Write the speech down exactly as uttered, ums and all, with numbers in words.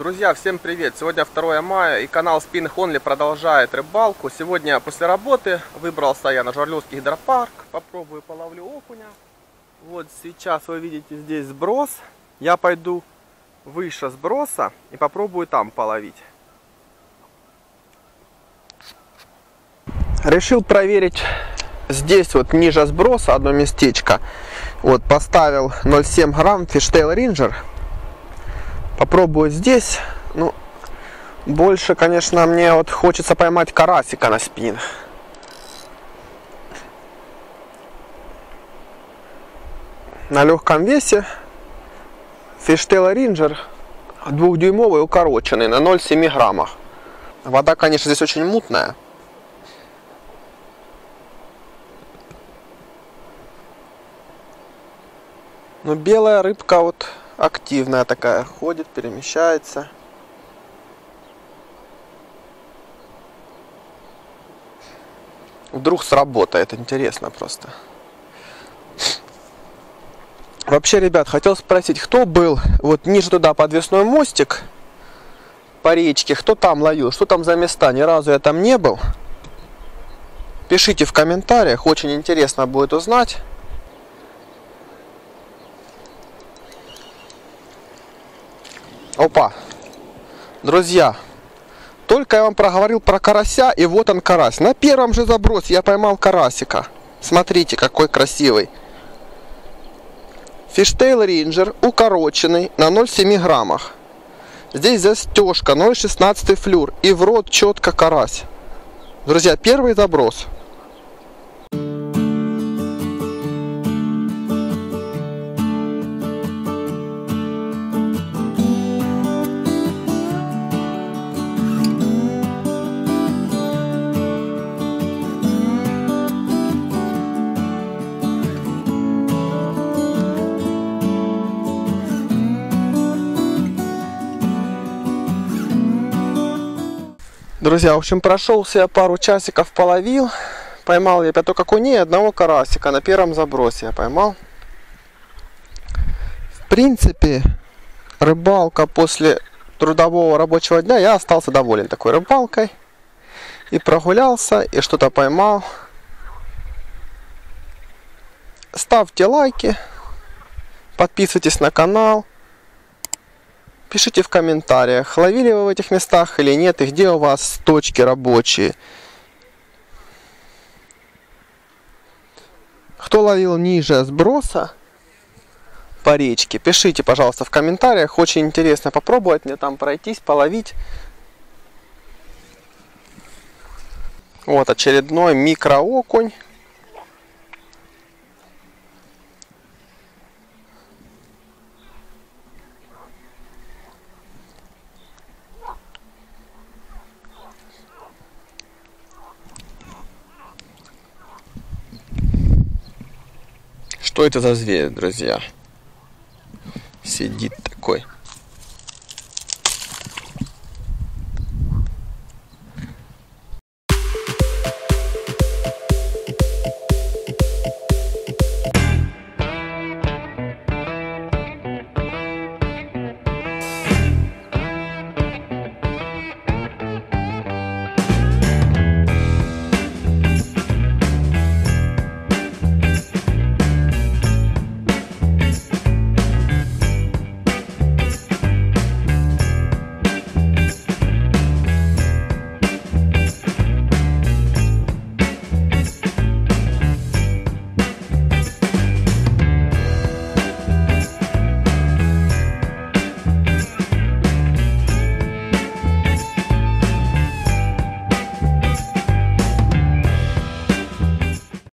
Друзья, всем привет! Сегодня второе мая и канал Spinning Only продолжает рыбалку. Сегодня после работы выбрался я на Журавлевский гидропарк. Попробую половлю окуня. Вот сейчас вы видите здесь сброс. Я пойду выше сброса и попробую там половить. Решил проверить здесь вот ниже сброса одно местечко. Вот поставил ноль целых семь грамм Fishtail Ringer. Попробую здесь. Ну, больше, конечно, мне вот хочется поймать карасика на спин. На легком весе Fishtail Ringer двухдюймовый укороченный на ноль целых семь граммах. Вода, конечно, здесь очень мутная. Но белая рыбка вот активная такая, ходит, перемещается. Вдруг сработает, интересно просто. Вообще, ребят, хотел спросить, кто был вот ниже туда подвесной мостик по речке, кто там ловил, что там за места, ни разу я там не был. Пишите в комментариях, очень интересно будет узнать. Опа, друзья, только я вам проговорил про карася, и вот он карась. На первом же забросе я поймал карасика. Смотрите, какой красивый. Fishtail Ringer укороченный на ноль целых семь граммах. Здесь застежка ноль целых шестнадцать флюр, и в рот четко карась. Друзья, первый заброс. Друзья, в общем, прошелся я пару часиков, половил. Поймал я пяток окуней, одного карасика. На первом забросе я поймал. В принципе, рыбалка после трудового рабочего дня, я остался доволен такой рыбалкой. И прогулялся, и что-то поймал. Ставьте лайки, подписывайтесь на канал. Пишите в комментариях, ловили вы в этих местах или нет, и где у вас точки рабочие. Кто ловил ниже сброса по речке, пишите, пожалуйста, в комментариях. Очень интересно попробовать мне там пройтись, половить. Вот очередной микроокунь. Что это за зверь, друзья? Сидит такой.